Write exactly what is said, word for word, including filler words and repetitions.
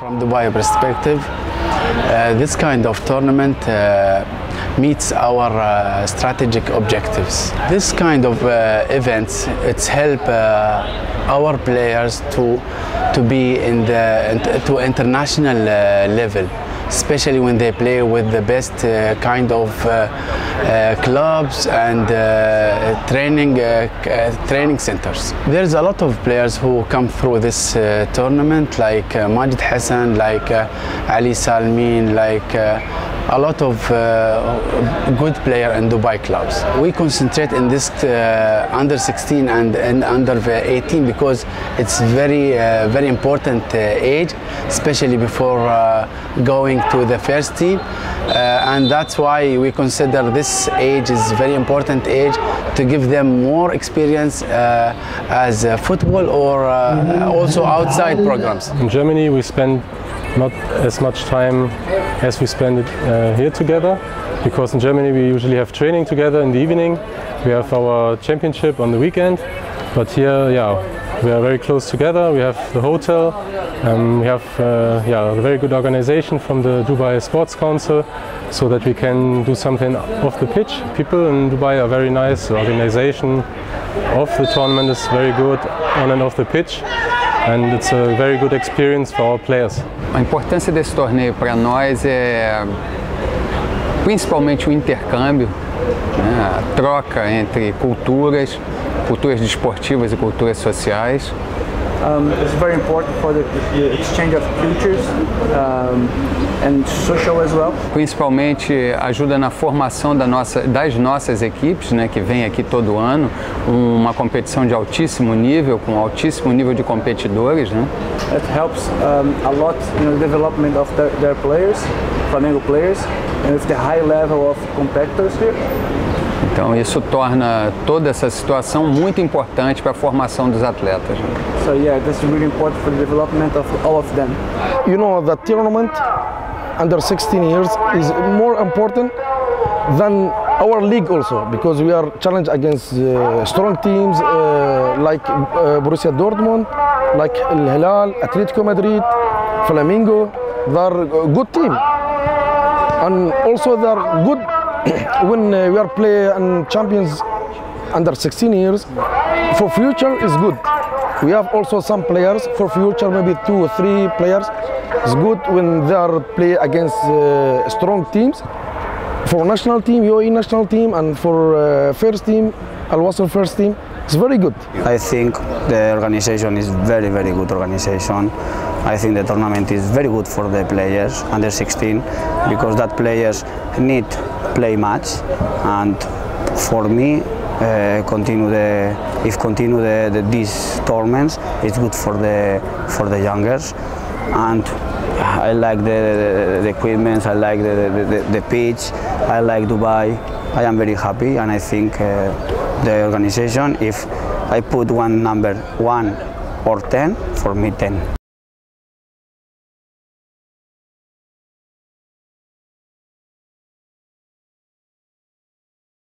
From Dubai perspective, uh, this kind of tournament uh, meets our uh, strategic objectives. This kind of uh, events, it's help uh, our players to to be in the to international uh, level, especially when they play with the best uh, kind of uh, uh, clubs and uh, training uh, uh, training centers. There's a lot of players who come through this uh, tournament, like uh, Majid Hassan, like uh, Ali Salmin, like uh, a lot of uh, good players in Dubai clubs. We concentrate in this uh, under sixteen and, and under eighteen because it's very uh, very important uh, age, especially before uh, going to the first team, uh, and that's why we consider this age is very important age to give them more experience uh, as uh, football or uh, also outside programs. In Germany we spend not as much time as we spend it uh, here together, because in Germany we usually have training together in the evening, we have our championship on the weekend, but here, yeah, we are very close together. We have the hotel, um, we have uh, yeah, a very good organization from the Dubai Sports Council, so that we can do something off the pitch. People in Dubai are very nice, the organization of the tournament is very good on and off the pitch, and it's a very good experience for our players. A importância desse torneio para nós é principalmente o intercâmbio, né, a troca entre culturas, culturas desportivas e culturas sociais. Um, it's very important for the, the exchange of cultures um, and social as well. Principalmente ajuda na formação da nossa, das nossas equipes, né, que vem aqui todo ano, uma competição de altíssimo nível, com altíssimo nível de competidores, né? It helps um, a lot in the development of their, their players, Flamengo players, and with the high level of competitors here. Então isso torna toda essa situação muito importante para a formação dos atletas. So yeah, this is really important for the development of all of them. You know, the tournament under sixteen years is more important than our league also, because we are challenged against uh, strong teams uh, like uh, Borussia Dortmund, like Al Hilal, Atletico Madrid, Flamengo. They are a good team, and also they are good when uh, we are playing champions under sixteen years. For future is good. We have also some players for future, maybe two or three players. It's good when they are play against uh, strong teams. For national team, U A E national team, and for uh, first team, Al Wasl first team, it's very good. I think the organization is very, very good organization. I think the tournament is very good for the players under sixteen, because that players need play match, and for me, uh, continue the if continue the, the, these tournaments, it's good for the for the youngers, and I like the, the, the equipment, I like the, the, the pitch, I like Dubai. I am very happy, and I think uh, the organization, if I put one number one or ten, for me ten.